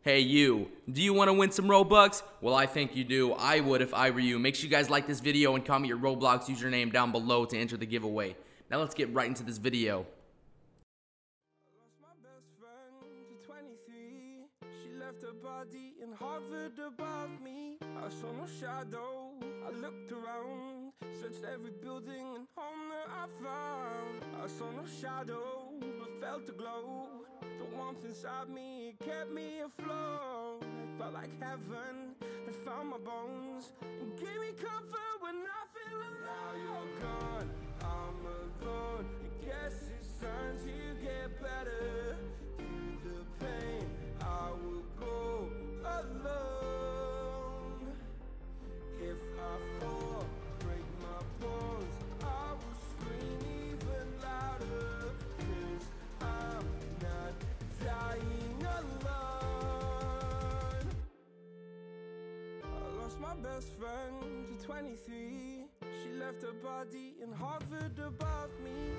Hey you, do you want to win some Robux? Well, I think you do. I would if I were you. Make sure you guys like this video and comment your Roblox username down below to enter the giveaway. Now let's get right into this video. Lost my best friend to 23. She left her body and hovered above me. I saw no shadow, I looked around, searched every building and home that I found. I saw no shadow, but felt a glow. The warmth inside me, it kept me afloat. It felt like heaven had found my bones and gave me comfort when I feel alone. Now you're gone, I'm alone. I guess it's time to get better. Through the pain, I will go alone. If I fall, break my bones, I will scream even louder. 'Cause I'm not dying alone. I lost my best friend to 23. She left her body and hovered above me.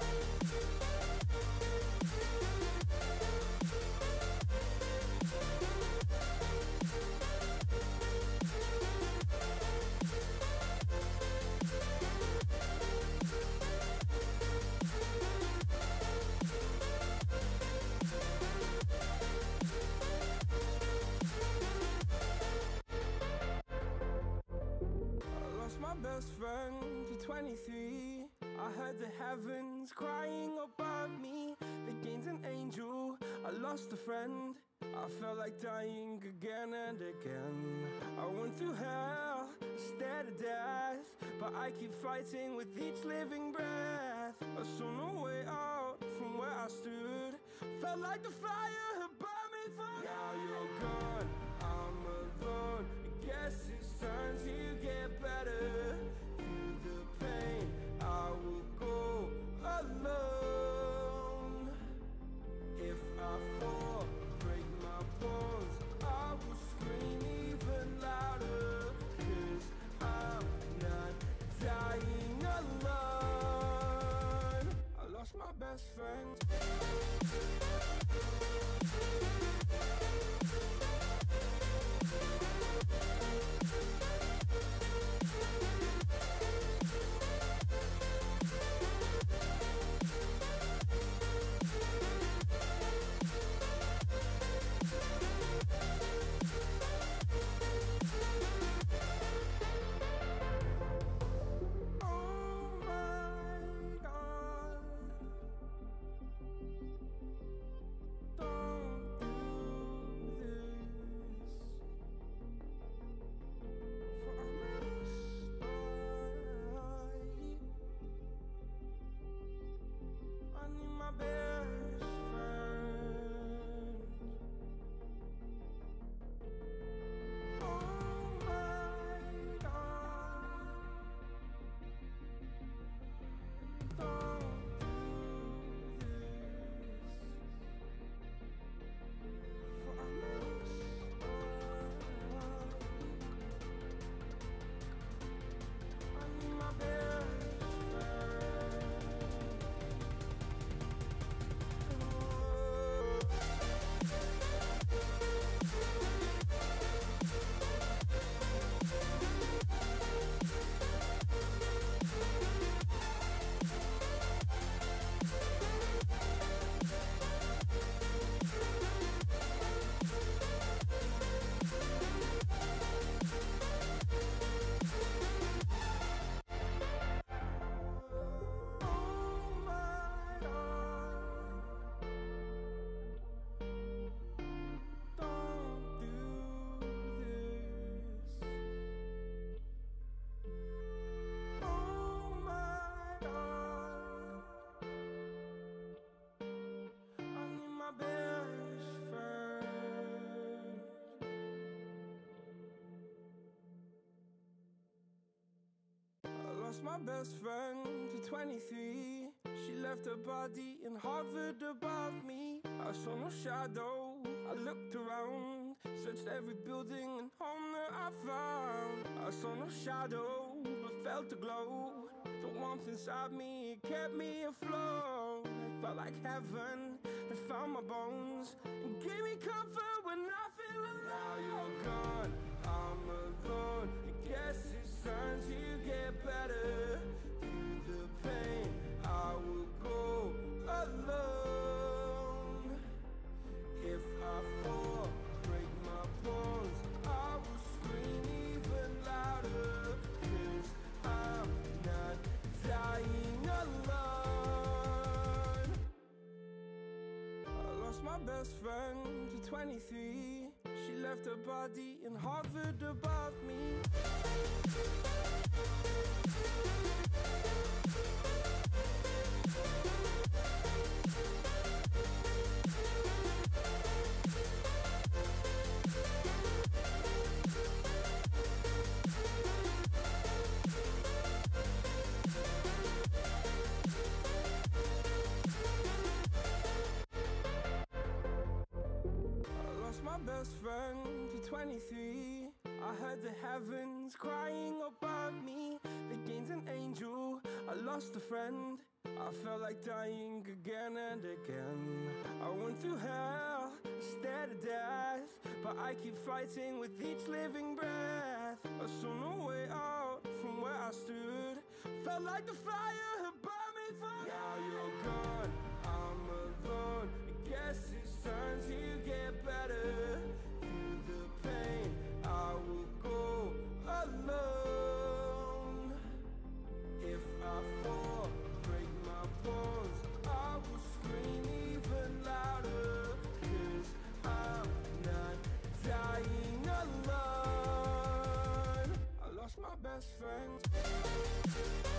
My best friend to 23. I heard the heavens crying above me. They gained an angel, I lost a friend. I felt like dying again and again. I went through hell, stared at death, but I keep fighting with each living breath. I saw no way out from where I stood. Felt like the fire had burned me through. Now you're gone, I'm alone. I guess it's time to get better. Through the pain, I will go alone. If I fall, break my bones, I will scream even louder. 'Cause I'm not dying alone. I lost my best friend. My best friend to 23. She left her body and hovered above me. I saw no shadow, I looked around, searched every building and home that I found. I saw no shadow, but felt a glow. The warmth inside me, it kept me afloat. felt like heaven had found my bones and gave me comfort when I feel alone. Now you're gone, I'm alone. I guess it's time to get better. Through the pain, I will go alone. If I fall, break my bones, I will scream even louder. 'Cause I'm not dying alone. I lost my best friend to 23. She left her body and hovered above me. My best friend to 23. I heard the heavens crying above me. They gained an angel, I lost a friend. I felt like dying again and again. I went through hell, stared at death, but I keep fighting with each living breath. I saw no way out from where I stood. Felt like the fire had burned me through. Now you're gone, I'm alone. I guess it's time to get better. Through the pain, I will go alone. If I fall, break my bones, I will scream even louder. 'Cause I'm not dying alone. I lost my best friend.